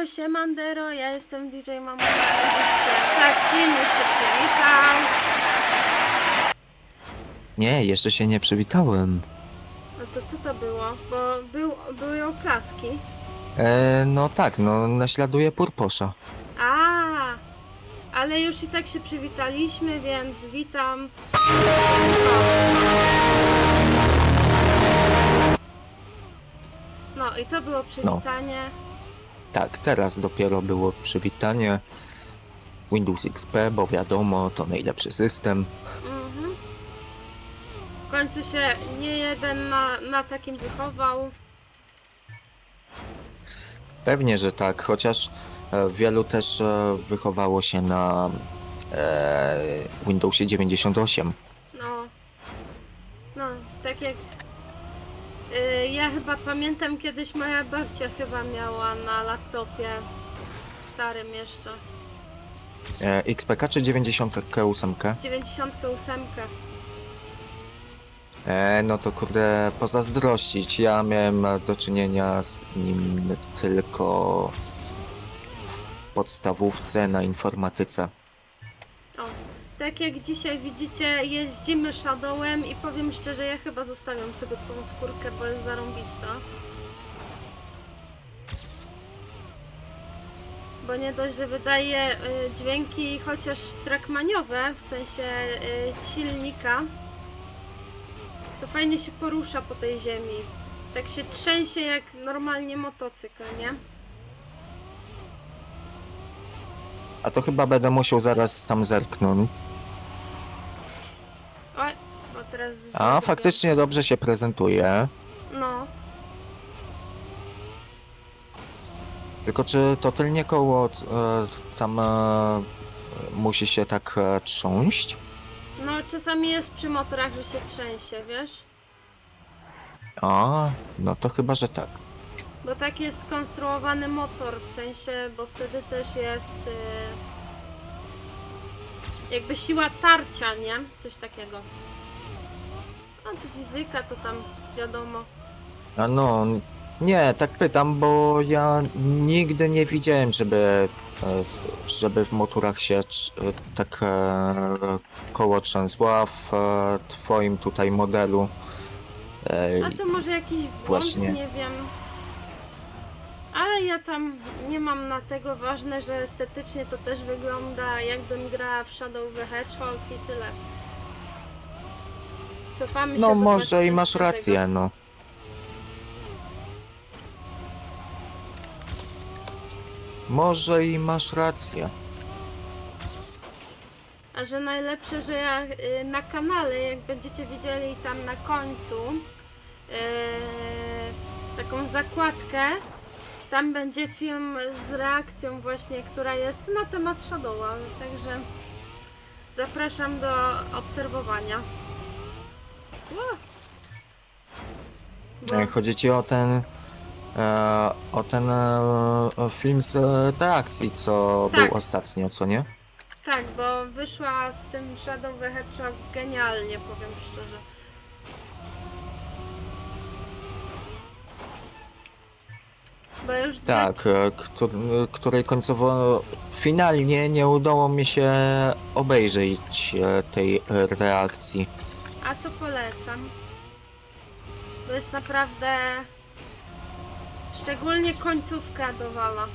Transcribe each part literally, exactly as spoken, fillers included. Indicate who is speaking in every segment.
Speaker 1: Siemandero, siemandero, ja jestem D J Mamo. Tak, film już się przywitał.
Speaker 2: Nie, jeszcze się nie przywitałem.
Speaker 1: No to co to było? Bo był, były oklaski.
Speaker 2: E, no tak, no naśladuję Purposza.
Speaker 1: A, ale już i tak się przywitaliśmy, więc witam. No i to było przywitanie.
Speaker 2: No. Tak, teraz dopiero było przywitanie. Windows X P, bo wiadomo, to najlepszy system.
Speaker 1: Mhm. W końcu się nie jeden na, na takim wychował.
Speaker 2: Pewnie, że tak, chociaż e, wielu też e, wychowało się na e, Windowsie dziewięćdziesiąt osiem.
Speaker 1: No, no, tak jak yy, ja chyba pamiętam, kiedyś moja babcia chyba miała na laptopie starym jeszcze
Speaker 2: E, X P K czy dziewięćdziesiąt osiem?
Speaker 1: dziewięćdziesiąt osiem.
Speaker 2: E, no to kurde, pozazdrościć. Ja miałem do czynienia z nim tylko w podstawówce na informatyce.
Speaker 1: O, tak jak dzisiaj widzicie, jeździmy Shadowem i powiem szczerze, ja chyba zostawiam sobie tą skórkę, bo jest zarąbista. Bo nie dość, że wydaje y, dźwięki chociaż trackmaniowe, w sensie y, silnika, to fajnie się porusza po tej ziemi. Tak się trzęsie jak normalnie motocykl, nie?
Speaker 2: A to chyba będę musiał zaraz tam zerknąć.
Speaker 1: Oj, o teraz...
Speaker 2: A, faktycznie dobrze się prezentuje.
Speaker 1: No.
Speaker 2: Tylko czy to tylnie koło e, tam e, musi się tak e, trząść?
Speaker 1: No, czasami jest przy motorach, że się trzęsie, wiesz?
Speaker 2: A, no to chyba, że tak.
Speaker 1: Bo tak jest skonstruowany motor, w sensie, bo wtedy też jest y, jakby siła tarcia, nie? Coś takiego. A to fizyka to tam wiadomo.
Speaker 2: A no, nie, tak pytam, bo ja nigdy nie widziałem, żeby, e, żeby w motorach się trz- e, tak e, koło trzęsło, a w e, twoim tutaj modelu. E,
Speaker 1: A to może jakiś błąd,
Speaker 2: Właśnie.
Speaker 1: nie wiem. Ale ja tam nie mam na tego, ważne, że estetycznie to też wygląda, jakbym grała w Shadow the Hedgehog i tyle. Cofamy się
Speaker 2: no
Speaker 1: do
Speaker 2: może i masz
Speaker 1: dwa tysiące piątego.
Speaker 2: rację, no. Może i masz rację.
Speaker 1: A że najlepsze, że ja y, na kanale, jak będziecie widzieli tam na końcu yy, taką zakładkę, tam będzie film z reakcją właśnie, która jest na temat Shadowa, także zapraszam do obserwowania. Ło! Bo,
Speaker 2: E, Chodzi ci o ten e, o ten e, film z e, reakcji, co
Speaker 1: Tak.
Speaker 2: był ostatnio, co nie?
Speaker 1: tak, bo wyszła z tym Shadow the Hedgehog genialnie, powiem szczerze. Bo już
Speaker 2: Tak, e, któ- której końcowo finalnie nie udało mi się obejrzeć e, tej e, reakcji.
Speaker 1: A to polecam. Bo jest naprawdę... Szczególnie końcówka dowala.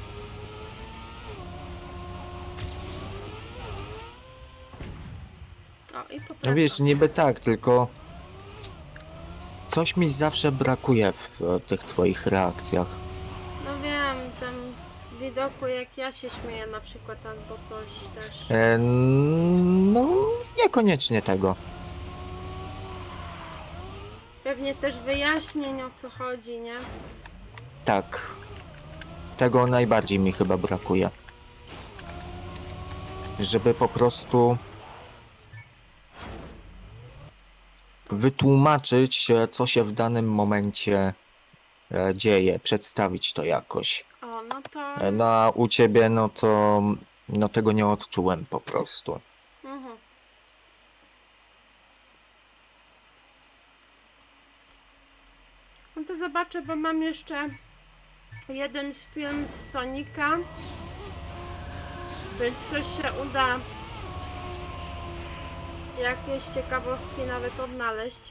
Speaker 1: O, i
Speaker 2: No
Speaker 1: poprawa.
Speaker 2: wiesz, niby tak, tylko coś mi zawsze brakuje w e, tych twoich reakcjach.
Speaker 1: No wiem, tam w widoku jak ja się śmieję na przykład albo coś też.
Speaker 2: E, no, niekoniecznie tego.
Speaker 1: Pewnie też wyjaśnień, o co chodzi, nie?
Speaker 2: Tak. Tego najbardziej mi chyba brakuje. Żeby po prostu wytłumaczyć, e, co się w danym momencie e, dzieje, przedstawić to jakoś.
Speaker 1: O, no to...
Speaker 2: E, No a u ciebie, no to no tego nie odczułem po prostu.
Speaker 1: Mhm. No to zobaczę, bo mam jeszcze jeden z film z Sonika, więc coś się uda jakieś ciekawostki nawet odnaleźć.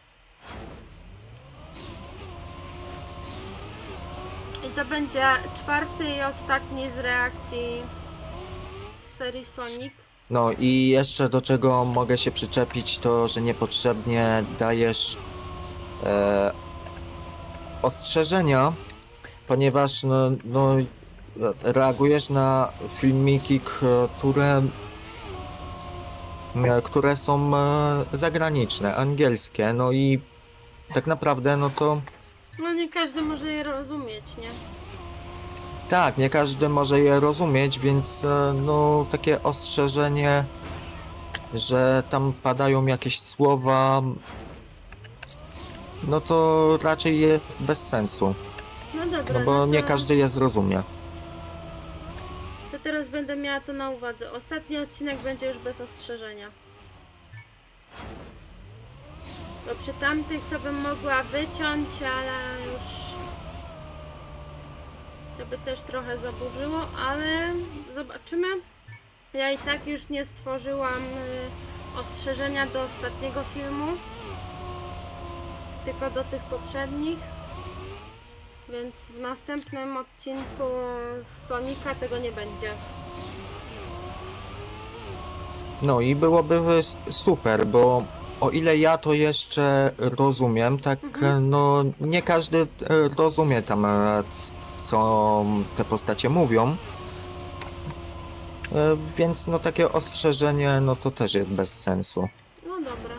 Speaker 1: I to będzie czwarty i ostatni z reakcji z serii Sonic.
Speaker 2: No i jeszcze do czego mogę się przyczepić, to że niepotrzebnie dajesz e, ostrzeżenia, ponieważ no, no, reagujesz na filmiki, które, e, które są e, zagraniczne, angielskie, no i tak naprawdę no to
Speaker 1: No nie każdy może je rozumieć, nie?
Speaker 2: tak, nie każdy może je rozumieć, więc e, no takie ostrzeżenie, że tam padają jakieś słowa, no to raczej jest bez sensu,
Speaker 1: No dobra,
Speaker 2: no bo
Speaker 1: no to,
Speaker 2: nie każdy je zrozumie.
Speaker 1: to teraz będę miała to na uwadze. Ostatni odcinek będzie już bez ostrzeżenia. Bo przy tamtych to bym mogła wyciąć, ale już to by też trochę zaburzyło, ale zobaczymy. Ja i tak już nie stworzyłam y, ostrzeżenia do ostatniego filmu, tylko do tych poprzednich, więc w następnym odcinku z Sonika tego nie będzie.
Speaker 2: No i byłoby super, bo o ile ja to jeszcze rozumiem, tak
Speaker 1: Mhm.
Speaker 2: no nie każdy e, rozumie tam e, c- co te postacie mówią. E, Więc no takie ostrzeżenie no to też jest bez sensu.
Speaker 1: No dobra.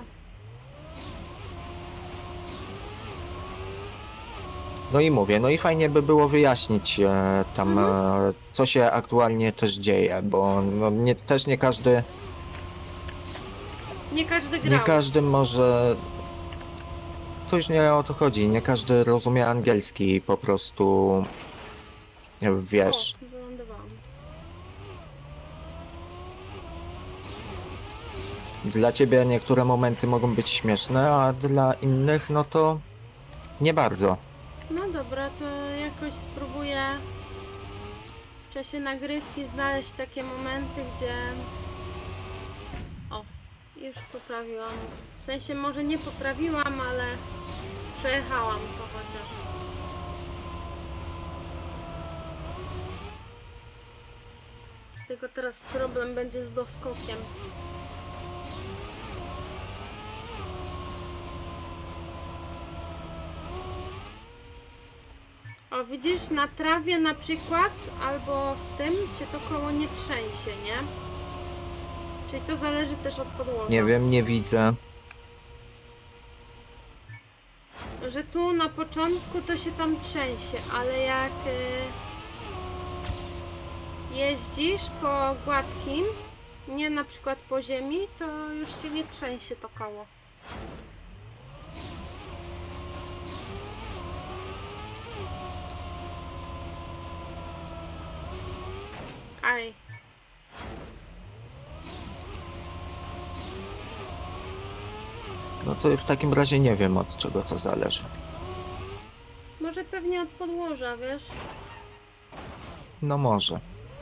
Speaker 2: No i mówię, no i fajnie by było wyjaśnić e, tam
Speaker 1: Mhm.
Speaker 2: e, co się aktualnie też dzieje, bo no, nie, też nie każdy,
Speaker 1: Nie każdy
Speaker 2: nie
Speaker 1: grał.
Speaker 2: każdy może, to już nie o to chodzi, nie każdy rozumie angielski i po prostu e, wiesz.
Speaker 1: O, wylądowałam.
Speaker 2: Dla ciebie niektóre momenty mogą być śmieszne, a dla innych no to nie bardzo.
Speaker 1: No dobra, to jakoś spróbuję w czasie nagrywki znaleźć takie momenty, gdzie... O, już poprawiłam. W sensie może nie poprawiłam, ale przejechałam to chociaż. Tylko teraz problem będzie z doskokiem. O, widzisz, na trawie na przykład, albo w tym się to koło nie trzęsie, nie? Czyli to zależy też od podłoża.
Speaker 2: Nie wiem, nie widzę.
Speaker 1: Że tu na początku to się tam trzęsie, ale jak y, jeździsz po gładkim, nie na przykład po ziemi, to już się nie trzęsie to koło. Aj.
Speaker 2: No to w takim razie nie wiem, od czego to zależy.
Speaker 1: Może pewnie od podłoża, wiesz?
Speaker 2: No może.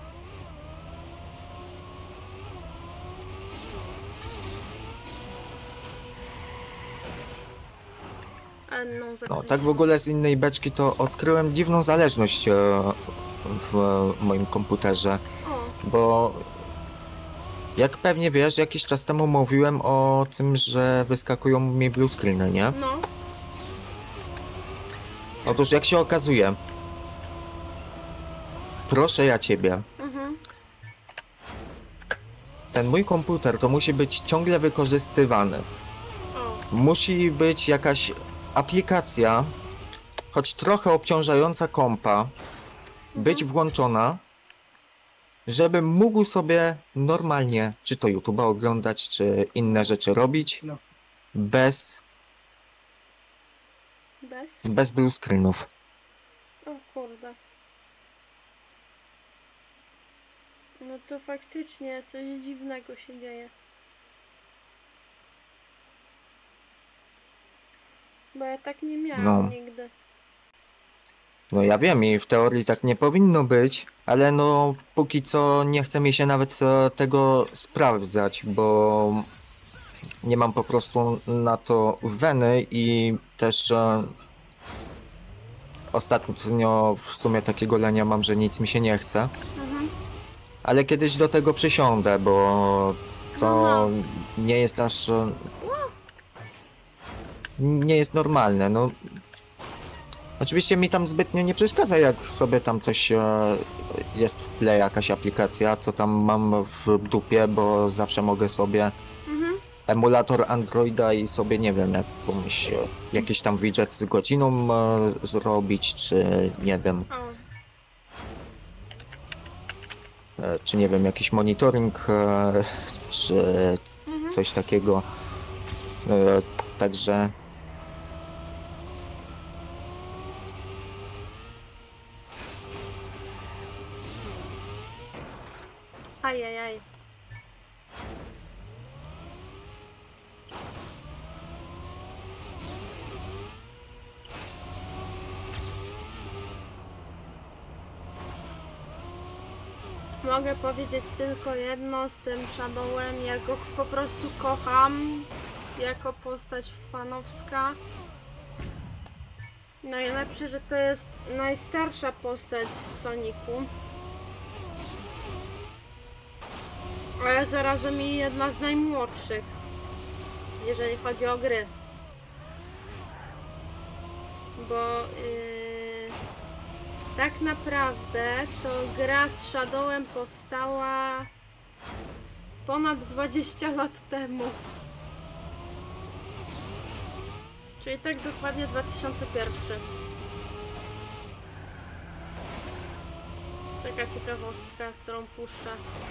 Speaker 1: Ale no,
Speaker 2: No tak w ogóle z innej beczki to odkryłem dziwną zależność e, w moim komputerze,
Speaker 1: O,
Speaker 2: bo jak pewnie wiesz, jakiś czas temu mówiłem o tym, że wyskakują mi blue screeny, nie?
Speaker 1: no.
Speaker 2: Otóż jak się okazuje, proszę ja ciebie,
Speaker 1: Mhm.
Speaker 2: ten mój komputer to musi być ciągle wykorzystywany.
Speaker 1: O,
Speaker 2: Musi być jakaś aplikacja, choć trochę obciążająca kompa, być
Speaker 1: mhm.
Speaker 2: włączona, żebym mógł sobie normalnie, czy to YouTube'a oglądać, czy inne rzeczy robić,
Speaker 3: No.
Speaker 2: bez,
Speaker 1: Bez?
Speaker 2: bez blue screenów.
Speaker 1: O kurde. No to faktycznie coś dziwnego się dzieje. Bo ja tak nie miałam
Speaker 2: No.
Speaker 1: nigdy.
Speaker 2: No ja wiem i w teorii tak nie powinno być, ale no póki co nie chce mi się nawet e, tego sprawdzać, bo nie mam po prostu na to weny i też e, ostatnio w sumie takiego lenia mam, że nic mi się nie chce.
Speaker 1: Mhm.
Speaker 2: Ale kiedyś do tego przysiądę, bo to
Speaker 1: No,
Speaker 2: nie jest aż... e, nie jest normalne, no. Oczywiście mi tam zbytnio nie przeszkadza, jak sobie tam coś e, jest w tle, jakaś aplikacja, to tam mam w dupie, bo zawsze mogę sobie
Speaker 1: mhm.
Speaker 2: emulator Androida i sobie, nie wiem, jakąś, e, jakiś tam widget z godziną e, zrobić, czy nie wiem,
Speaker 1: O,
Speaker 2: e, czy nie wiem, jakiś monitoring, e, czy
Speaker 1: mhm.
Speaker 2: coś takiego. E, także
Speaker 1: Ajajaj. Mogę powiedzieć tylko jedno z tym Shadowem, ja go po prostu kocham jako postać fanowska. Najlepsze, że to jest najstarsza postać z Sonicu. Ale zarazem i jedna z najmłodszych, jeżeli chodzi o gry. Bo yy, tak naprawdę to gra z Shadowem powstała ponad dwadzieścia lat temu. Czyli tak dokładnie dwa tysiące pierwszy. Taka ciekawostka, którą puszczę.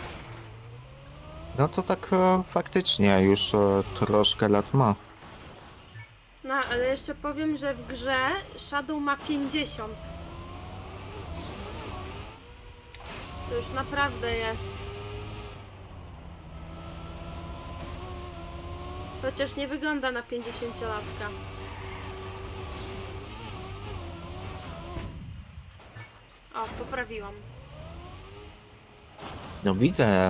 Speaker 2: no to tak e, faktycznie już e, troszkę lat ma.
Speaker 1: No, ale jeszcze powiem, że w grze Shadow ma pięćdziesiąt. To już naprawdę jest. Chociaż nie wygląda na pięćdziesięciolatka. O, poprawiłam.
Speaker 2: No widzę.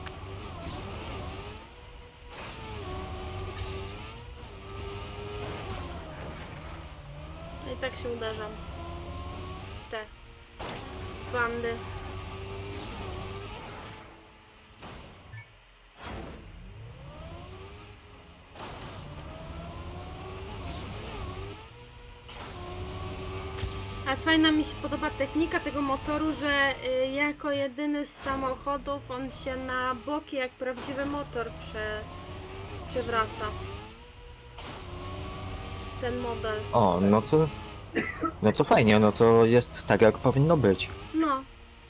Speaker 1: I tak się uderzam. W te bandy. A fajna mi się podoba technika tego motoru, że y, jako jedyny z samochodów on się na boki jak prawdziwy motor prze, przewraca. Ten model.
Speaker 2: O, no to... No to fajnie, no to jest tak jak powinno być.
Speaker 1: No.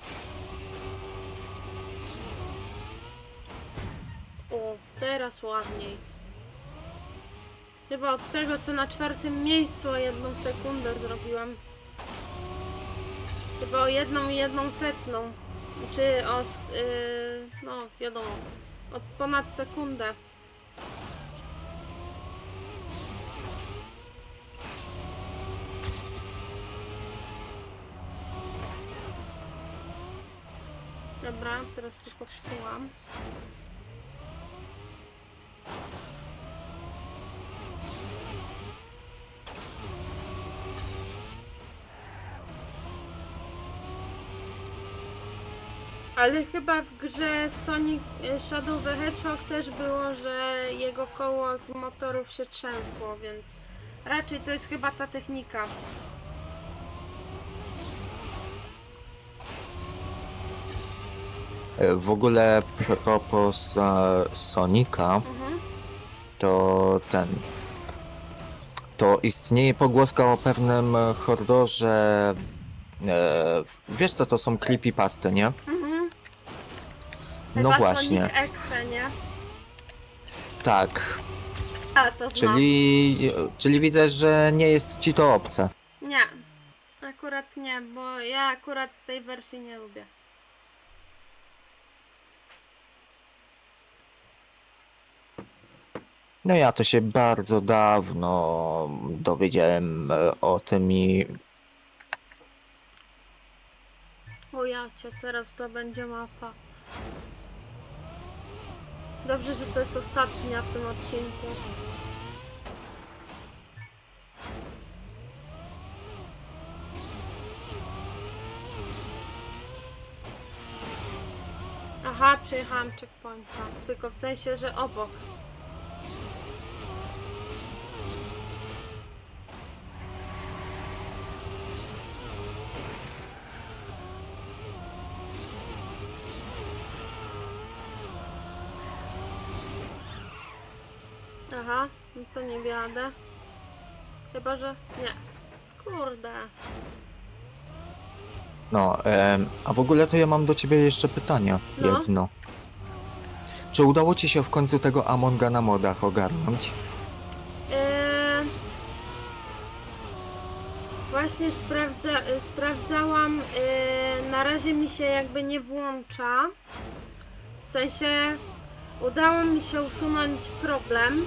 Speaker 1: O, teraz ładniej. Chyba od tego, co na czwartym miejscu o jedną sekundę zrobiłam. Chyba o jedną i jedną setną. Czy o... s- Yy, no, wiadomo. Od ponad sekundę. Dobra, teraz tu popsułam. Ale chyba w grze Sonic Shadow the Hedgehog też było, że jego koło z motorów się trzęsło, więc raczej to jest chyba ta technika.
Speaker 2: E, W ogóle propos e, Sonika,
Speaker 1: Mhm.
Speaker 2: to ten... To istnieje pogłoska o pewnym e, horrorze... E, wiesz co to są creepypasty, nie?
Speaker 1: Mhm.
Speaker 2: No
Speaker 1: Chyba
Speaker 2: właśnie,
Speaker 1: Sonic Exe, nie?
Speaker 2: tak.
Speaker 1: A, to znam.
Speaker 2: Czyli, czyli widzę, że nie jest ci to obce.
Speaker 1: Nie. Akurat nie, bo ja akurat tej wersji nie lubię.
Speaker 2: No ja to się bardzo dawno dowiedziałem e, o tym i
Speaker 1: macie, teraz to będzie mapa. Dobrze, że to jest ostatnia w tym odcinku. Aha, przejechałam checkpointa, tylko w sensie, że obok. Aha, no to nie wiadę. Chyba, że nie. Kurde.
Speaker 2: No, em, a w ogóle to ja mam do ciebie jeszcze pytanie.
Speaker 1: No.
Speaker 2: Jedno. Czy udało ci się w końcu tego Amonga na modach ogarnąć?
Speaker 1: Eee, właśnie sprawdza, sprawdzałam. Eee, na razie mi się jakby nie włącza. W sensie udało mi się usunąć problem.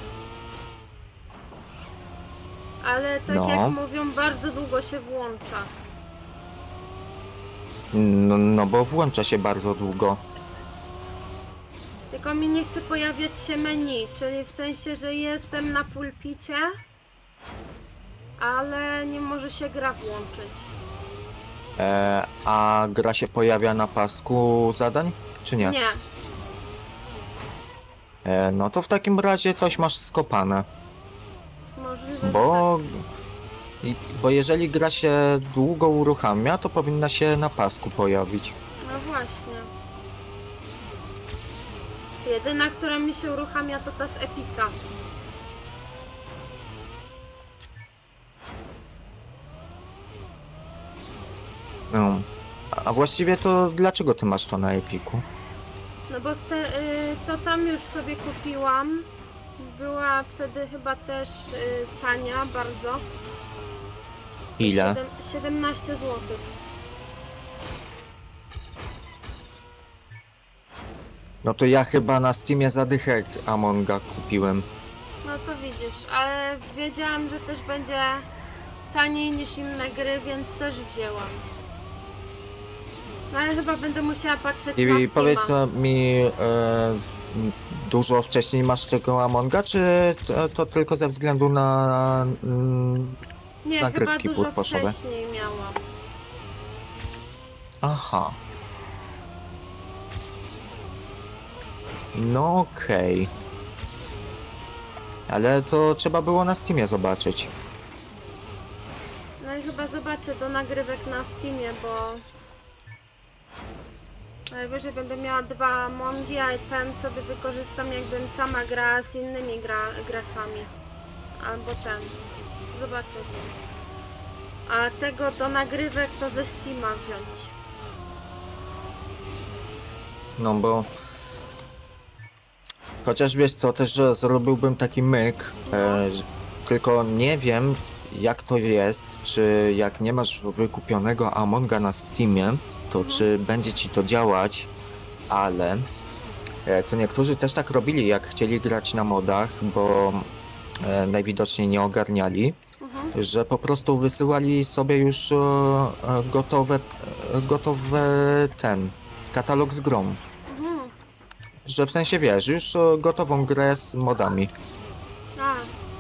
Speaker 1: Ale tak
Speaker 2: No.
Speaker 1: jak mówią, bardzo długo się włącza.
Speaker 2: No, no bo włącza się bardzo długo.
Speaker 1: Tylko mi nie chce pojawiać się menu, czyli w sensie, że jestem na pulpicie, ale nie może się gra włączyć.
Speaker 2: E, a gra się pojawia na pasku zadań, czy nie?
Speaker 1: Nie.
Speaker 2: E, no to w takim razie coś masz skopane.
Speaker 1: Możliwe,
Speaker 2: Bo, i, bo jeżeli gra się długo uruchamia, to powinna się na pasku pojawić.
Speaker 1: że tak. No właśnie. Jedyna, która mi się uruchamia, to ta z Epika.
Speaker 2: No. A właściwie to dlaczego ty masz to na Epiku?
Speaker 1: No bo te, y, to tam już sobie kupiłam. Była wtedy chyba też y, tania bardzo.
Speaker 2: Ile?
Speaker 1: Siedem, siedemnaście złotych.
Speaker 2: No to ja chyba na Steamie zadychę Amonga kupiłem.
Speaker 1: No to widzisz, ale wiedziałam, że też będzie taniej niż inne gry, więc też wzięłam. No ale chyba będę musiała patrzeć na
Speaker 2: I
Speaker 1: Steama.
Speaker 2: powiedz mi, e, dużo wcześniej masz tego Amonga, czy to, to tylko ze względu na mm,
Speaker 1: Nie, chyba
Speaker 2: nagrywki
Speaker 1: dużo
Speaker 2: purposzowe?
Speaker 1: wcześniej miałam.
Speaker 2: Aha. No okej. Ale to trzeba było na Steamie zobaczyć.
Speaker 1: No i chyba zobaczę do nagrywek na Steamie, bo najwyżej będę miała dwa Amongi, a ten sobie wykorzystam, jakbym sama grała z innymi gra graczami. Albo ten. Zobaczyć. A tego do nagrywek to ze Steama wziąć.
Speaker 2: No bo... Chociaż wiesz co, też że zrobiłbym taki myk, e, że- tylko nie wiem jak to jest, czy jak nie masz wykupionego Amonga na Steamie, to
Speaker 1: Mhm.
Speaker 2: czy będzie ci to działać, ale e, co niektórzy też tak robili, jak chcieli grać na modach, bo e, najwidoczniej nie ogarniali,
Speaker 1: Mhm.
Speaker 2: że po prostu wysyłali sobie już e, e, gotowe, e, gotowe ten katalog z grą.
Speaker 1: Mhm.
Speaker 2: Że w sensie wiesz, już e, gotową grę z modami.
Speaker 1: A,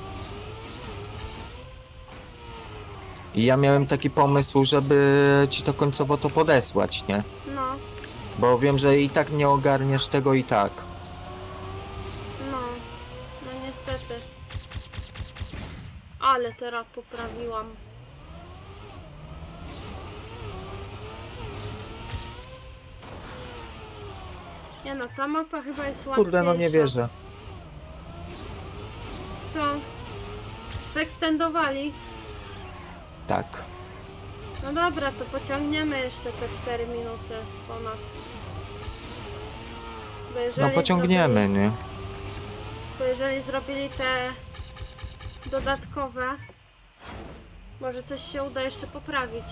Speaker 2: I ja miałem taki pomysł, żeby ci to końcowo to podesłać, nie?
Speaker 1: no,
Speaker 2: Bo wiem, że i tak nie ogarniesz tego i tak.
Speaker 1: no, no niestety. Ale teraz poprawiłam. Nie no, ta mapa chyba jest łatwiejsza.
Speaker 2: Kurde, no nie wierzę.
Speaker 1: Co? Zekstendowali?
Speaker 2: Tak.
Speaker 1: No dobra, to pociągniemy jeszcze te cztery minuty ponad. Bo jeżeli
Speaker 2: No pociągniemy,
Speaker 1: zrobili,
Speaker 2: nie?
Speaker 1: bo jeżeli zrobili te dodatkowe, może coś się uda jeszcze poprawić.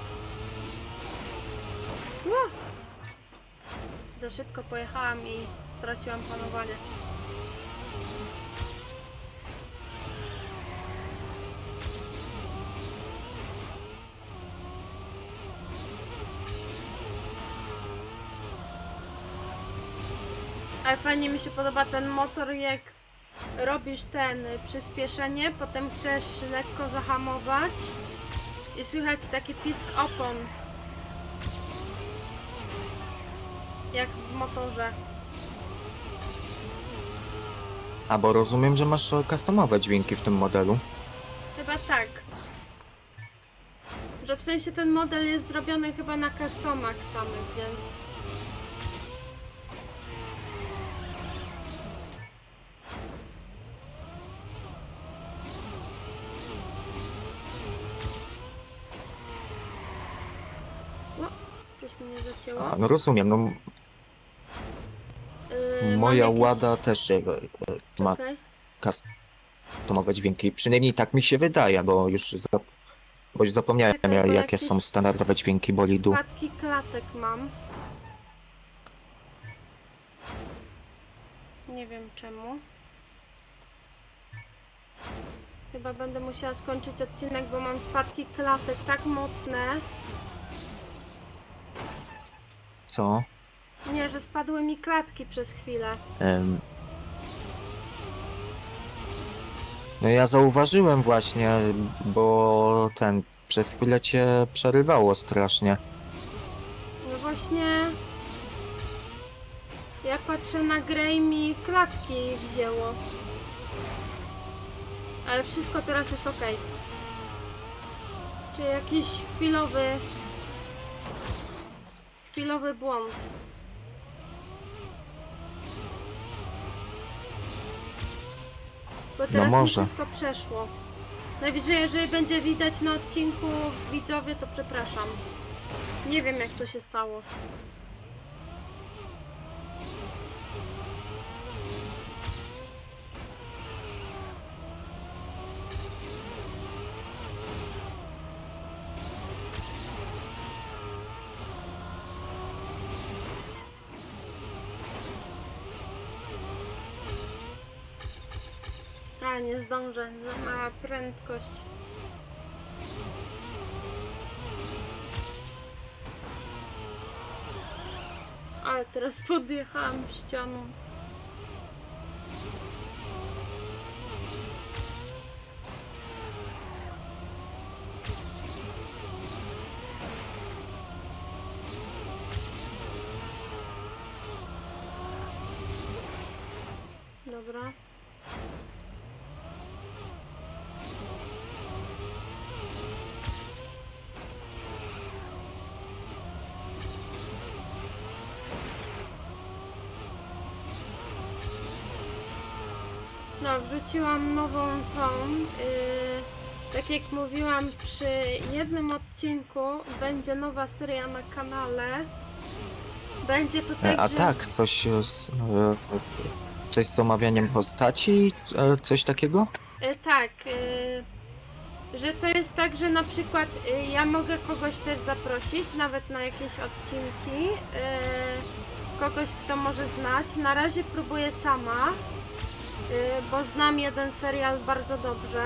Speaker 1: Ua! Za szybko pojechałam i straciłam panowanie. Ale fajnie mi się podoba ten motor, jak robisz ten przyspieszenie, potem chcesz lekko zahamować i słychać taki pisk opon, jak w motorze.
Speaker 2: A bo rozumiem, że masz customowe dźwięki w tym modelu.
Speaker 1: Chyba tak. Że w sensie ten model jest zrobiony chyba na customach samych, więc... No, coś mnie zacięło.
Speaker 2: A, no rozumiem, no
Speaker 1: Yy,
Speaker 2: moja
Speaker 1: mam jakieś...
Speaker 2: Łada też e, ma
Speaker 1: Czekaj.
Speaker 2: customowe dźwięki. Przynajmniej tak mi się wydaje, bo już, za, bo już zapomniałem,
Speaker 1: Czekaj, bo
Speaker 2: jakie
Speaker 1: jakieś
Speaker 2: są standardowe dźwięki bolidu.
Speaker 1: Spadki klatek mam. Nie wiem czemu. Chyba będę musiała skończyć odcinek, bo mam spadki klatek tak mocne.
Speaker 2: Co?
Speaker 1: Nie, że spadły mi klatki przez chwilę.
Speaker 2: Em, No ja zauważyłem właśnie, bo ten przez chwilę cię przerywało strasznie.
Speaker 1: No właśnie... Ja patrzę na grę i mi klatki wzięło. Ale wszystko teraz jest ok. Czy jakiś chwilowy... Chwilowy błąd. Bo teraz mi
Speaker 2: może.
Speaker 1: wszystko przeszło. Najwyżej, jeżeli będzie widać na odcinku z widzowie, to przepraszam. Nie wiem, jak to się stało. A, nie zdążę, za mała prędkość. Ale teraz podjechałam ścianą. Dobra. No, wrzuciłam nową tą. Yy, tak jak mówiłam, przy jednym odcinku będzie nowa seria na kanale. Będzie to tak,
Speaker 2: E, A
Speaker 1: że...
Speaker 2: tak, coś z, e, coś z omawianiem postaci, e, coś takiego?
Speaker 1: Yy, tak, yy, że to jest tak, że na przykład yy, ja mogę kogoś też zaprosić, nawet na jakieś odcinki. Yy, kogoś, kto może znać. Na razie próbuję sama. Bo znam jeden serial bardzo dobrze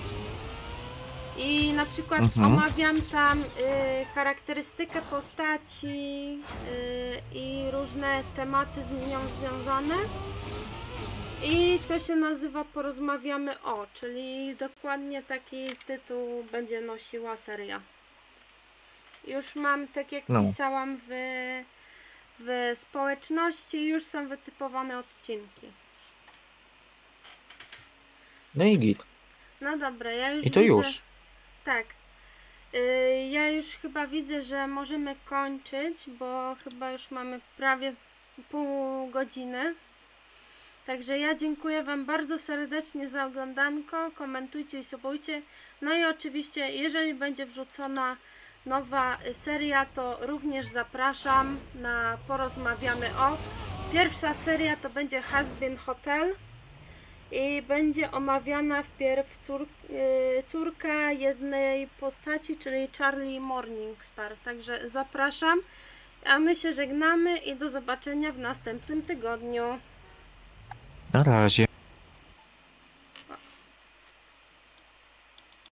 Speaker 1: i na przykład
Speaker 2: Mhm.
Speaker 1: omawiam tam y, charakterystykę postaci y, i różne tematy z nią związane i to się nazywa Porozmawiamy o, czyli dokładnie taki tytuł będzie nosiła seria. Już mam, tak jak
Speaker 2: No.
Speaker 1: pisałam w, w społeczności, już są wytypowane odcinki.
Speaker 2: No i git.
Speaker 1: No dobra, ja już
Speaker 2: I to
Speaker 1: widzę,
Speaker 2: już.
Speaker 1: tak. Yy, ja już chyba widzę, że możemy kończyć, bo chyba już mamy prawie pół godziny. Także ja dziękuję Wam bardzo serdecznie za oglądanko. Komentujcie i subujcie. No i oczywiście, jeżeli będzie wrzucona nowa seria, to również zapraszam na Porozmawiamy o. Pierwsza seria to będzie Has Been Hotel. I będzie omawiana wpierw cór, yy, córka jednej postaci, czyli Charlie Morningstar. Także zapraszam. a my się żegnamy i do zobaczenia w następnym tygodniu.
Speaker 2: Na razie.